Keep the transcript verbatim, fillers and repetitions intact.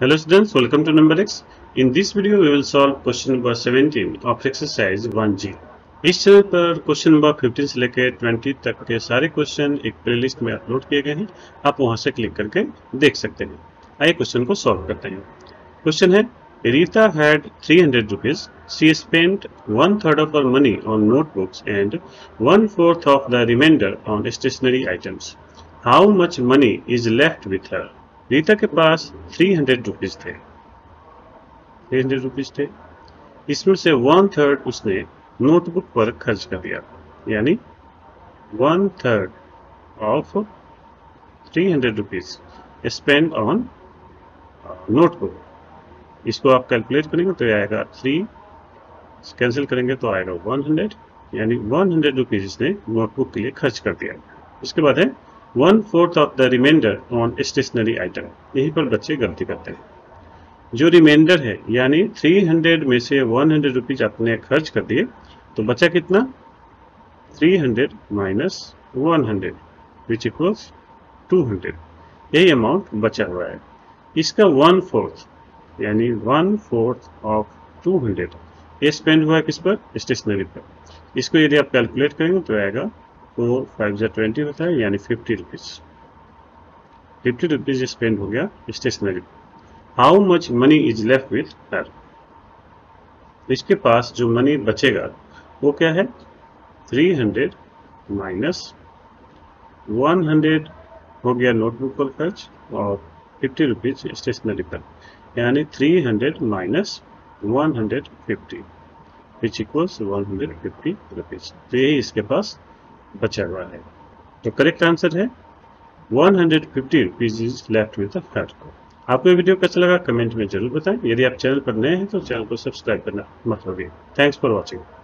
Hello students, welcome to number X. In this video we will solve question number seventeen of exercise one G. इस channel पर question number fifteen से लेकर twenty तक के सारे question एक playlist में अपलोड किए गए हैं. आप वहां से क्लिक करके देख सकते हैं. आइए क्वेश्चन को सॉल्व करते हैं. क्वेश्चन है, Rita had three hundred rupees. She spent one third of her money on notebooks and one fourth of the remainder on stationery items. How much money is left with her? Rita के पास three hundred rupees थे three hundred rupees थे इसमें से one third उसने notebook पर खर्च कर दिया, यानी one third of three hundred rupees spend on notebook. इसको आप कैलकुलेट करेंगे तो आएगा थ्री, कैंसिल करेंगे तो आएगा वन हंड्रेड, यानी वन हंड्रेड रुपीज इसने नोटबुक के लिए खर्च कर दिया. इसके बाद है one fourth of the remainder on stationery item. यहीं पर बच्चे गलती करते हैं. जो रिमाइंडर है यानी थ्री हंड्रेड में से वन हंड्रेड रुपीज आपने खर्च कर दिए तो बचा कितना, three hundred minus one hundred which equals two hundred. यही अमाउंट बचा हुआ है. इसका वन फोर्थ यानी one fourth of two hundred ये स्पेंड हुआ है किस पर, स्टेशनरी पर. इसको यदि आप कैलकुलेट करेंगे तो आएगा फोर फाइव जा ट्वेंटी होता है, यानी fifty rupees fifty rupees spend हो गया stationery. How much money is left with her. इसके पास जो मनी बचेगा वो क्या है, three hundred minus one hundred हो गया नोटबुक पर खर्च और फिफ्टी रुपीज स्टेशनरी पर, यानी three hundred minus one hundred fifty which equals one hundred fifty rupees. तो यही इसके पास बचा हुआ है. तो करेक्ट आंसर है one hundred fifty rupees is left with her. आपको ये वीडियो कैसा लगा कमेंट में जरूर बताएं. यदि आप चैनल पर नए हैं तो चैनल को सब्सक्राइब करना मत भूलिए. Thanks for watching.